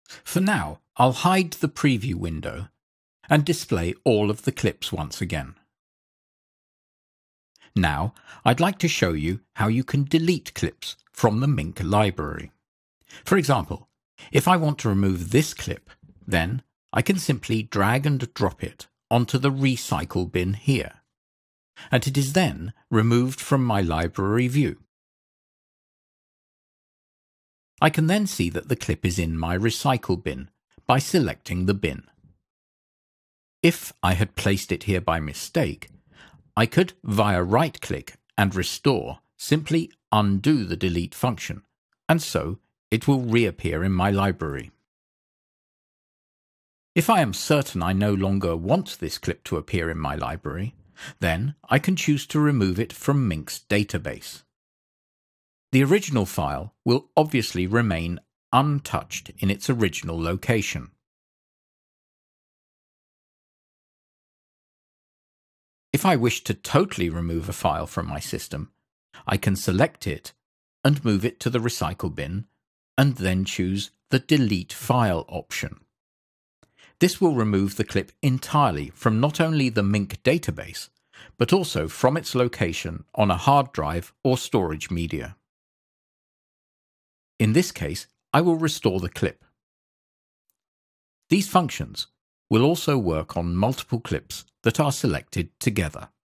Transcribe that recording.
For now, I'll hide the preview window and display all of the clips once again. Now, I'd like to show you how you can delete clips from the Mync library. For example, if I want to remove this clip, then I can simply drag and drop it onto the recycle bin here, and it is then removed from my library view. I can then see that the clip is in my recycle bin by selecting the bin. If I had placed it here by mistake, I could, via right-click and restore, simply undo the delete function, and so it will reappear in my library. If I am certain I no longer want this clip to appear in my library, then I can choose to remove it from Mync's database. The original file will obviously remain untouched in its original location. If I wish to totally remove a file from my system, I can select it and move it to the recycle bin, and then choose the Delete File option. This will remove the clip entirely from not only the Mync database, but also from its location on a hard drive or storage media. In this case, I will restore the clip. These functions will also work on multiple clips that are selected together.